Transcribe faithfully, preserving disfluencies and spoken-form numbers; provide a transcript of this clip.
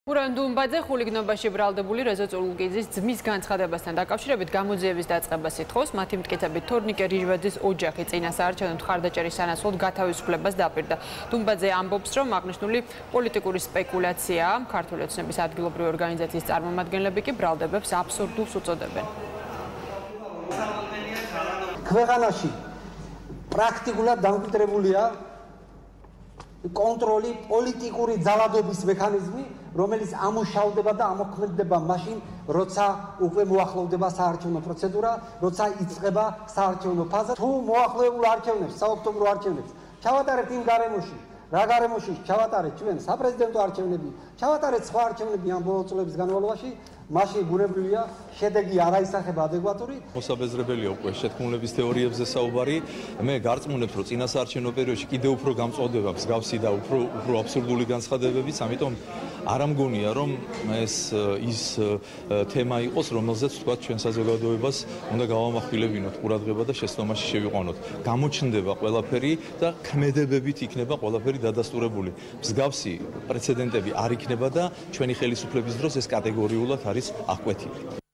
ურან დუმბაძე ხულიგნობაში ბრალდებული რეზო წულუკიძის ძმის განცხადებასთან დაკავშირებით გამოძიების დაწყებას ითხოვს. მათი მტკიცებით თორნიკე რიჟვაძის ოჯახი წინა საარჩევნო მხარდაჭერის სანაცვლოდ გათავისუფლებას დაპირდა. დუმბაძე ამბობს, რომ აღნიშნული პოლიტიკური სპეკულაციაა. ქართული ოცნების ადგილობრივი ორგანიზაციის წარმომადგენლები კი ბრალდებებს აბსურდულს უწოდებენ. ქვეყანაში პრაქტიკულად დამკვიდრებულია კონტროლი, პოლიტიკური ძალადობის მექანიზმი, რომელიც ამუშავდება და ამოქმედდება მაშინ, როცა უკვე მოახლოვდება საარჩევნო პროცედურა, როცა იწყება საარჩევნო ფაზა. თუ მოახლოებულ არჩევნებს, საოქტომბრო არჩევნებს ჩავატარებთ იმ გარემოში, რა გარემოში ჩავატარეთ ჩვენ საპრეზიდენტო არჩევნები, ჩავატარეთ სხვა არჩევნები ამ ბოლო წლების განმავლობაში, მაშინ ბუნებრივია შედეგი არ აისახება ადეკვატური. მოსაბეზრებელია უკვე შეთქმულების თეორიებზე საუბარი. მე გარწმუნებთ, რომ წინა საარჩევნო პერიოდში კიდევ უფრო გამწვავდება მსგავსი და უფრო უფრო აბსურდული განცხადებებიც, ამიტომ არ ამგონია, რომ ეს ის თემა იყოს, რომელზეც თქვა ჩვენ საზოგადოებას უნდა გავამახვილებინოთ ყურადღება და შეცდომაში შევიყვანოთ. გამოჩნდება ყველაფერი და ქმედებებით იქნება ყველაფერი დადასტურებული. მსგავსი პრეცედენტები არ იქნება და ჩვენი ხელისუფლების დროს ეს კატეგორიულად არის აღკვეთილი.